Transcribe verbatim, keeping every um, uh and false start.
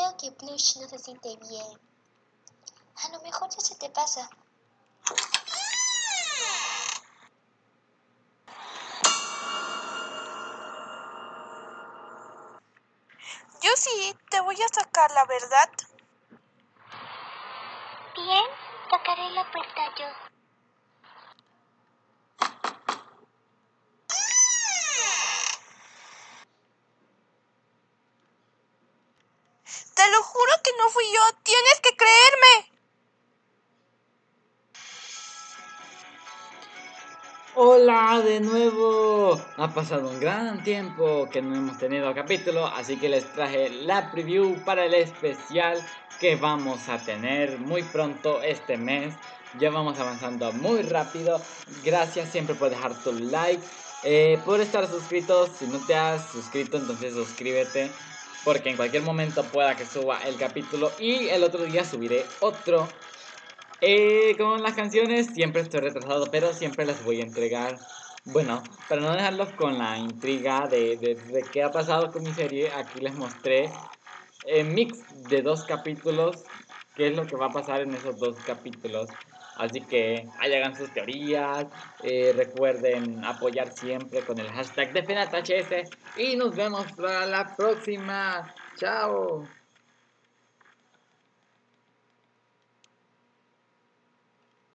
Creo que Plush no se siente bien. A lo mejor ya se te pasa. Yo sí, te voy a sacar la verdad. Bien, tocaré la puerta yo. Te lo juro que no fui yo, tienes que creerme. Hola de nuevo, ha pasado un gran tiempo que no hemos tenido capítulo, así que les traje la preview para el especial que vamos a tener muy pronto este mes. Ya vamos avanzando muy rápido, gracias siempre por dejar tu like, eh, por estar suscritos. Si no te has suscrito, entonces suscríbete, porque en cualquier momento pueda que suba el capítulo y el otro día subiré otro. Eh, con las canciones siempre estoy retrasado, pero siempre las voy a entregar. Bueno, para no dejarlos con la intriga de, de, de qué ha pasado con mi serie, aquí les mostré el mix de dos capítulos, qué es lo que va a pasar en esos dos capítulos. Así que ahí hagan sus teorías, eh, recuerden apoyar siempre con el hashtag de FenatHS y nos vemos para la próxima. Chao.